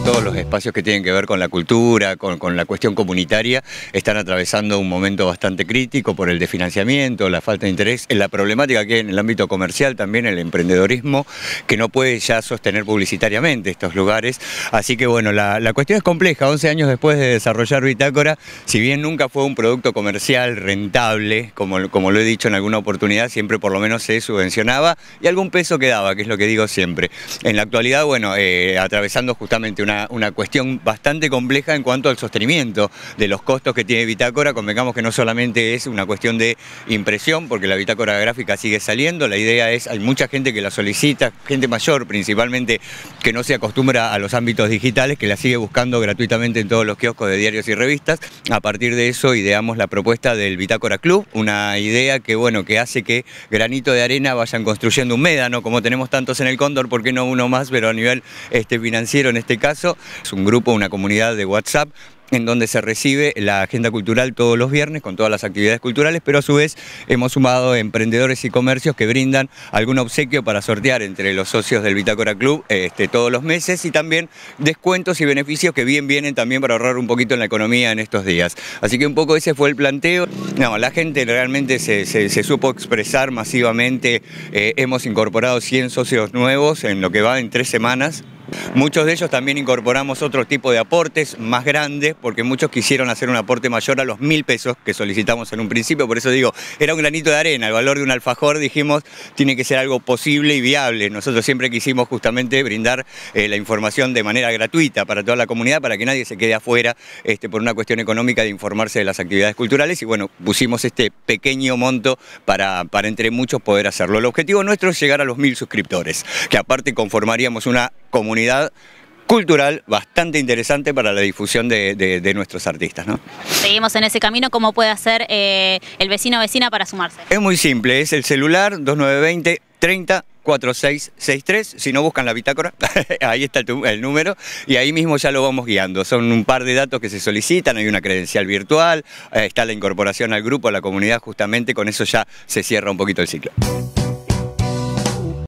todos los espacios que tienen que ver con la cultura, con la cuestión comunitaria, están atravesando un momento bastante crítico por el desfinanciamiento, la falta de interés, la problemática que hay en el ámbito comercial, también el emprendedorismo, que no puede ya sostener publicitariamente estos lugares. Así que bueno, la cuestión es compleja. 11 años después de desarrollar Bitácora, si bien nunca fue un producto comercial rentable, como lo he dicho en alguna oportunidad, siempre por lo menos se subvencionaba y algún peso quedaba, que es lo que digo siempre. En la actualidad, bueno, atravesando justamente una cuestión bastante compleja en cuanto al sostenimiento de los costos que tiene Bitácora. Convengamos que no solamente es una cuestión de impresión, porque la bitácora gráfica sigue saliendo, la idea es, hay mucha gente que la solicita, gente mayor principalmente, que no se acostumbra a los ámbitos digitales, que la sigue buscando gratuitamente en todos los kioscos de diarios y revistas. A partir de eso ideamos la propuesta del Bitácora Club, una idea que, bueno, que hace que granito de arena vayan construyendo un médano, como tenemos tantos en el Cóndor, ¿por qué no uno más? Pero a nivel financiero en este caso, es un grupo, una comunidad de WhatsApp, en donde se recibe la agenda cultural todos los viernes con todas las actividades culturales, pero a su vez hemos sumado emprendedores y comercios que brindan algún obsequio para sortear entre los socios del Bitácora Club todos los meses, y también descuentos y beneficios que bien vienen también para ahorrar un poquito en la economía en estos días. Así que un poco ese fue el planteo. No, la gente realmente se supo expresar masivamente. Hemos incorporado 100 socios nuevos en lo que va en 3 semanas. Muchos de ellos también incorporamos otro tipo de aportes más grandes, porque muchos quisieron hacer un aporte mayor a los 1.000 pesos que solicitamos en un principio. Por eso digo, era un granito de arena, el valor de un alfajor, dijimos, tiene que ser algo posible y viable. Nosotros siempre quisimos justamente brindar la información de manera gratuita para toda la comunidad, para que nadie se quede afuera por una cuestión económica de informarse de las actividades culturales, y bueno, pusimos este pequeño monto para entre muchos poder hacerlo. El objetivo nuestro es llegar a los 1.000 suscriptores, que aparte conformaríamos una comunidad cultural bastante interesante para la difusión de nuestros artistas, ¿no? Seguimos en ese camino. ¿Cómo puede hacer el vecino o vecina para sumarse? Es muy simple, es el celular 2920 30 4663, si no buscan la bitácora, ahí está el número, y ahí mismo ya lo vamos guiando. Son un par de datos que se solicitan, hay una credencial virtual, está la incorporación al grupo, a la comunidad, justamente con eso ya se cierra un poquito el ciclo.